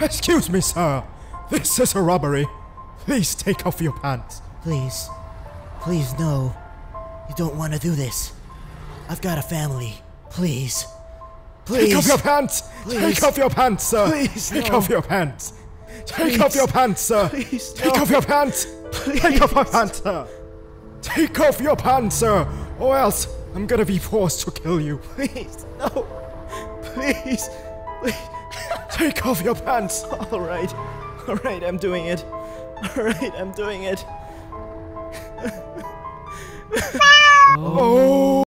Excuse me, sir. This is a robbery. Please take off your pants. Please. Please, no. You don't want to do this. I've got a family. Please. Please. Take off your pants! Please. Take off your pants, sir! Please, Take no. off your pants! Take Please. off your pants, sir! Please, Take no. off your pants! Please. Take off your pants, sir! Take off your pants, sir! Or else I'm gonna be forced to kill you. Please, no. Please. Please. Take off your pants! Alright. Alright, I'm doing it. Alright, I'm doing it. Oh!